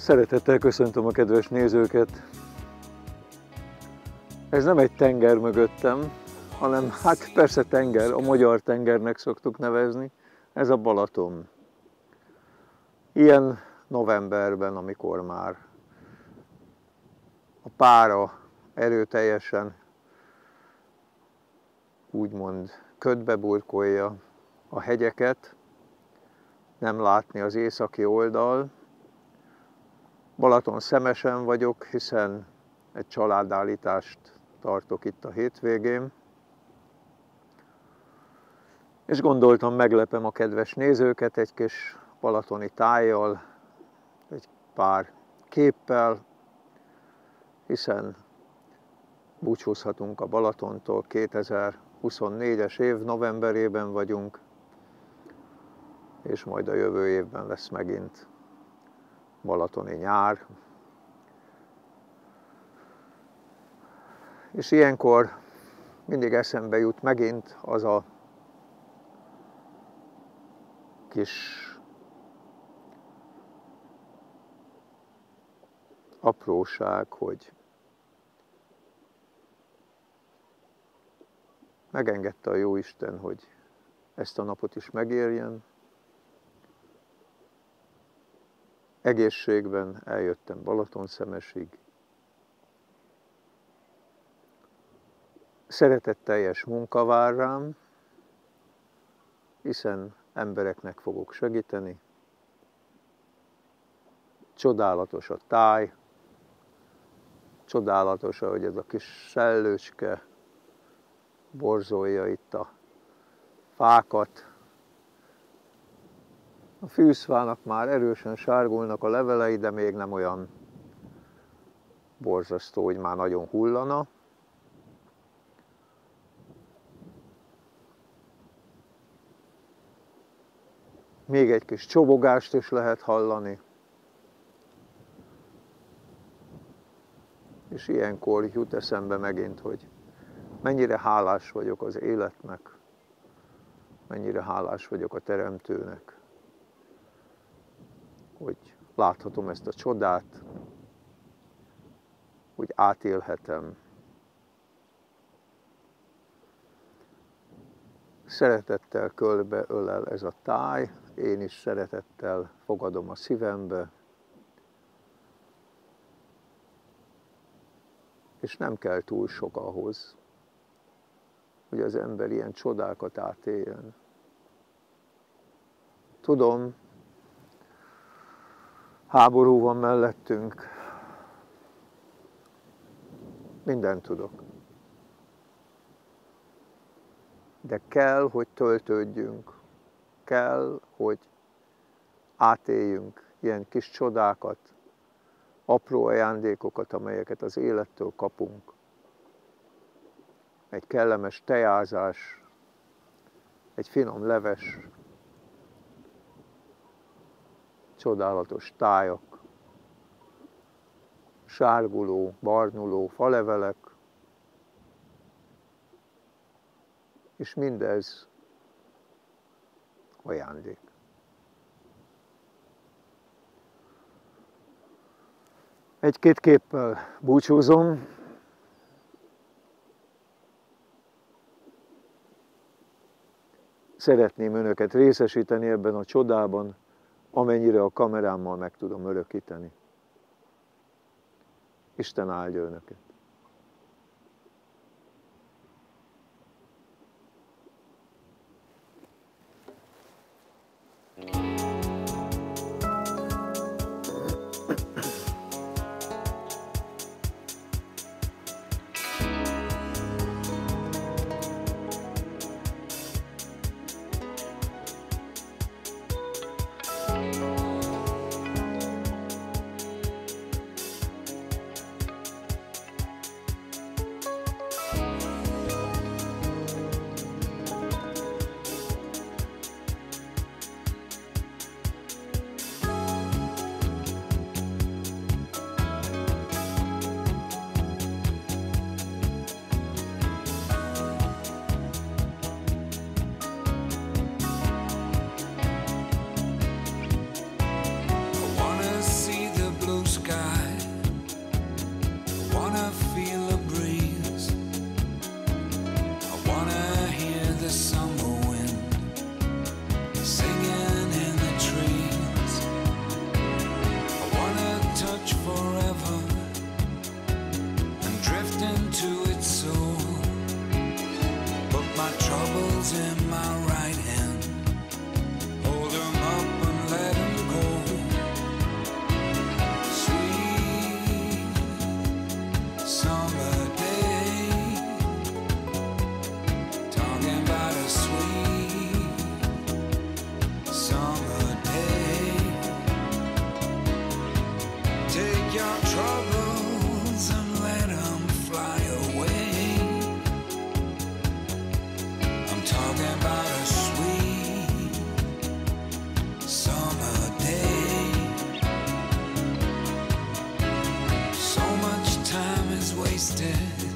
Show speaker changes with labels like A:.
A: Szeretettel köszöntöm a kedves nézőket. Ez nem egy tenger mögöttem, hanem hát persze tenger, a magyar tengernek szoktuk nevezni, ez a Balaton. Ilyen novemberben, amikor már a pára erőteljesen úgymond ködbe burkolja a hegyeket, nem látni az északi oldal. Balaton szemesen vagyok, hiszen egy családállítást tartok itt a hétvégén. És gondoltam, meglepem a kedves nézőket egy kis balatoni tájjal, egy pár képpel, hiszen búcsúzhatunk a Balatontól, 2024-es év novemberében vagyunk, és majd a jövő évben lesz megint balatoni nyár. És ilyenkor mindig eszembe jut megint az a kis apróság, hogy megengedte a Jóisten, hogy ezt a napot is megérjen. Egészségben eljöttem Balatonszemesig. Szeretetteljes munka vár rám, hiszen embereknek fogok segíteni. Csodálatos a táj, csodálatos, ahogy ez a kis szellőcske borzolja itt a fákat. A fűszfának már erősen sárgulnak a levelei, de még nem olyan borzasztó, hogy már nagyon hullana. Még egy kis csobogást is lehet hallani. És ilyenkor jut eszembe megint, hogy mennyire hálás vagyok az életnek, mennyire hálás vagyok a Teremtőnek, hogy láthatom ezt a csodát, hogy átélhetem. Szeretettel körbeölel ez a táj, én is szeretettel fogadom a szívembe, és nem kell túl sok ahhoz, hogy az ember ilyen csodákat átéljen. Tudom, háború van mellettünk, mindent tudok. De kell, hogy töltődjünk, kell, hogy átéljünk ilyen kis csodákat, apró ajándékokat, amelyeket az élettől kapunk. Egy kellemes tejázás, egy finom leves, csodálatos tájak, sárguló, barnuló falevelek, és mindez ajándék. Egy-két képpel búcsúzom. Szeretném önöket részesíteni ebben a csodában, amennyire a kamerámmal meg tudom örökíteni. Isten áldja önöket!
B: summer day, talking about a sweet summer day. Take your troubles and let them fly away. I'm talking about a sweet summer day. So much time is wasted